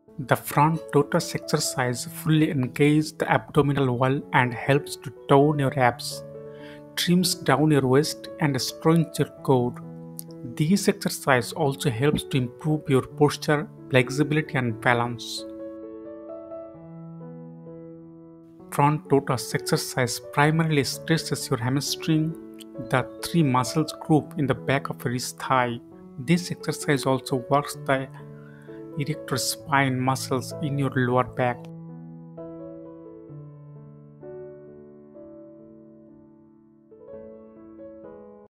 The front tortoise exercise fully engages the abdominal wall and helps to tone your abs, trims down your waist, and strengthens your core. This exercise also helps to improve your posture, flexibility, and balance. Front tortoise exercise primarily stretches your hamstring, the three muscles group in the back of your thigh. This exercise also works the erector spine muscles in your lower back.